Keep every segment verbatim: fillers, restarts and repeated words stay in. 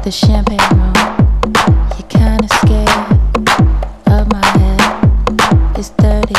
the champagne room. You're kinda scared of my head. It's dirty.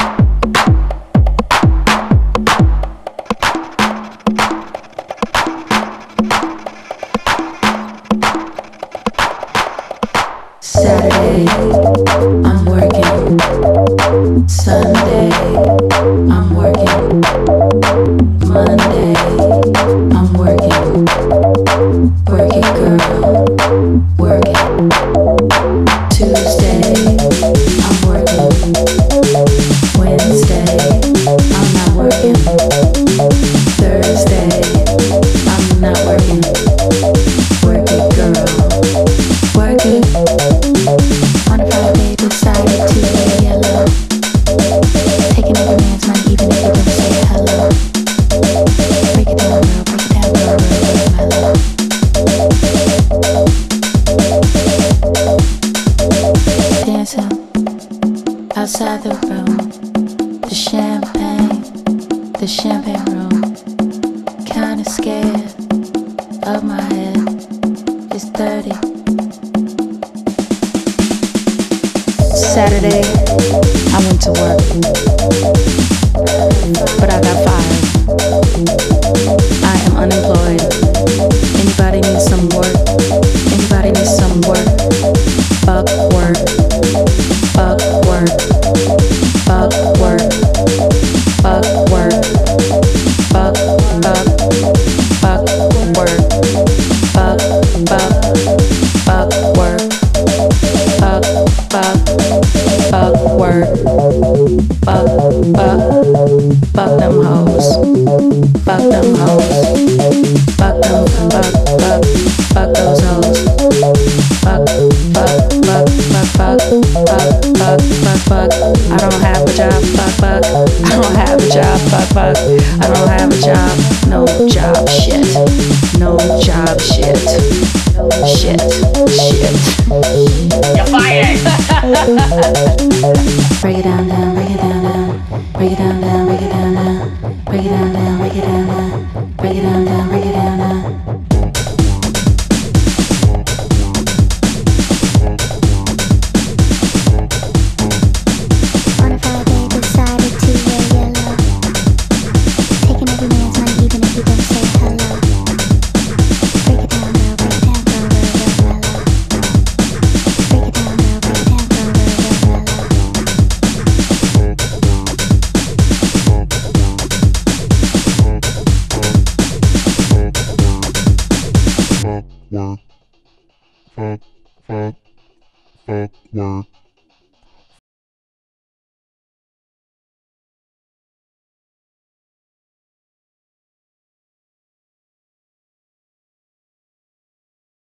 Saturday, I'm working. Sunday, I'm working. Monday, I'm working. Work it, girl. Work it. Tuesday, I'm working. Wednesday, I'm not working. Thursday, I'm not working. Work it, girl. Work it. On a Friday, decided to wear yellow. Taking every man's money, even if you don't say hello. Break it down, girl, break it down, girl, real, real mellow. Dancing outside the room, the champagne, the champagne room. Kinda scared of my head. It's dirty. Saturday, I went to work, but I got fired. I am unemployed. Anybody needs some work? Anybody needs some work? Fuck work. Fuck work. Fuck work. Fuck work. Fuck, fuck, fuck work. Fuck, fuck, fuck work. Fuck, fuck, fuck work. Fuck, fuck, fuck them hoes. Fuck them hoes. Fuck them, fuck, fuck, fuck those hoes. Fuck, fuck, fuck, fuck, fuck, fuck, fuck, fuck, fuck. I don't have a job, fuck, fuck. I don't have a job, fuck, fuck. I don't have a job, no job, shit. No job, shit. Shit, shit. You're fired! Break it down, down, break it down, down. Break it down, down, break it down, down. Break it down, down, break it down, down. Break it down, down, break it down, down. On a Friday, decided to wear yellow. Taking every man's money, even if you don't say hello. Break it down, girl, break it down, girl, real, real mellow. Break it down, girl, break it down, girl, real, real mellow. Fuck work. Fuck, fuck, fuck work.